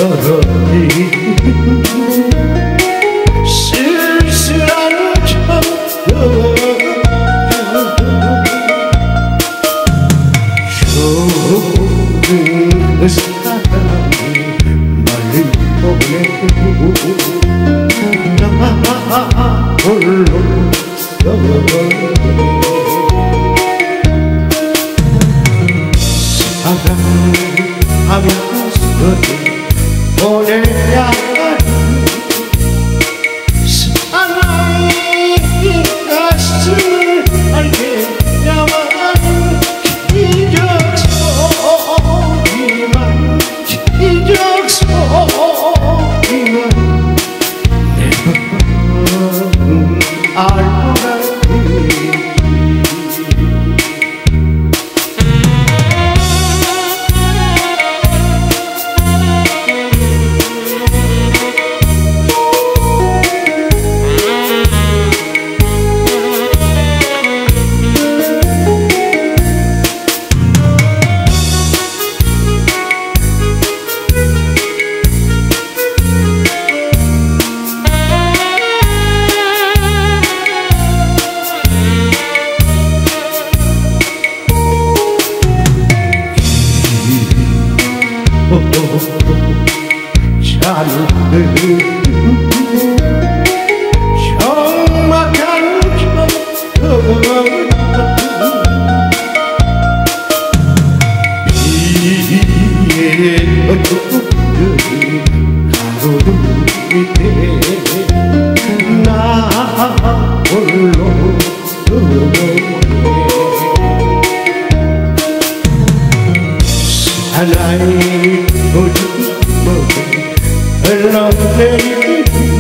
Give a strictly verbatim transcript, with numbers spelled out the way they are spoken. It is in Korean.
서러이 쓸쓸한 척도 좋은 그 사람이 멀리 보내고 나 홀로 사랑하면서 보내야 하는 사랑이 가슴을 알게야만 기적 소리만 기적 소리만 내 마음 알고 가니 자네들 정막한 척도 비에 어두운 가로등 밑에 나 홀로 사나이 흘러내리